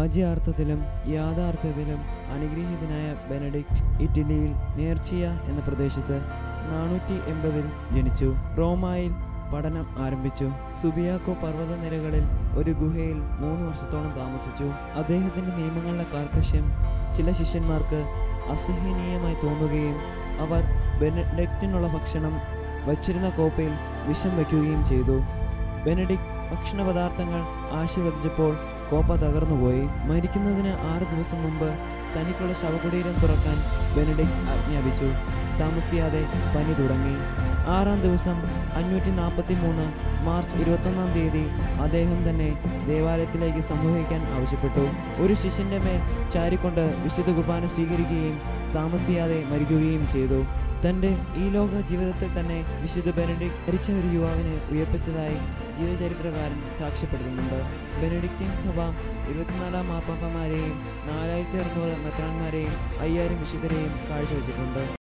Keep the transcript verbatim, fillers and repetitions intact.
വാച്യാർത്ഥത്തിലും യാഥാർത്ഥ്യത്തിലും അനുഗ്രഹീതനായ Benedict ഇറ്റലിയിൽ നേർച്ചിയ എന്ന പ്രദേശത്ത് നാനൂറ്റി എൺപതിൽ ജനിച്ചു. റോമായിൽ പഠനം ആരംഭിച്ചു. സുബിയാക്കോ പർവ്വതനിരകളിൽ ഒരു ഗുഹയിൽ മൂന്ന് വർഷത്തോളം താമസിച്ചു. അദ്ദേഹത്തിൻ്റെ നിയമങ്ങളുടെ കാർക്കശ്യം ചില ശിഷ്യന്മാർക്ക് അസഹനീയമായി തോന്നുകയും അവർ ബെനഡിക്റ്റിനുള്ള ഭക്ഷണം വച്ചിരുന്ന കോപ്പയിൽ വിഷം വയ്ക്കുകയും ചെയ്തു. ബെനഡിക്റ്റ് ഭക്ഷണ പദാർത്ഥങ്ങൾ ആശീർവദിച്ചപ്പോൾ കോപ്പ തകർന്നുപോയി. മരിക്കുന്നതിന് ആറ് ദിവസം മുമ്പ് തനിക്കുള്ള ശവകുടീരം തുറക്കാൻ ബെനഡിക്റ്റ് ആജ്ഞാപിച്ചു. താമസിയാതെ പനി തുടങ്ങി. ആറാം ദിവസം അഞ്ഞൂറ്റി നാൽപ്പത്തി മൂന്ന് മാർച്ച് ഇരുപത്തൊന്നാം തീയതി അദ്ദേഹം തന്നെ ദേവാലയത്തിലേക്ക് സംവഹിക്കാൻ ആവശ്യപ്പെട്ടു. ഒരു ശിഷ്യന്റെ മേൽ ചാരിക്കൊണ്ട് വിശുദ്ധ കുർബാന സ്വീകരിക്കുകയും താമസിയാതെ മരിക്കുകയും ചെയ്തു. തൻ്റെ ഈ ലോക ജീവിതത്തിൽ തന്നെ വിശുദ്ധ ബെനഡിക്റ്റ് മരിച്ച ഒരു യുവാവിനെ ഉയർപ്പിച്ചതായി ജീവചരിത്രകാരൻ സാക്ഷ്യപ്പെടുത്തുന്നുണ്ട്. ബെനഡിക്റ്റിൻ സഭ ഇരുപത്തിനാലാം മാർപ്പാപ്പമാരെയും നാലായിരത്തി അറുന്നൂറ് മെത്രാന്മാരെയും അയ്യായിരം വിശുദ്ധരെയും കാഴ്ചവെച്ചിട്ടുണ്ട്.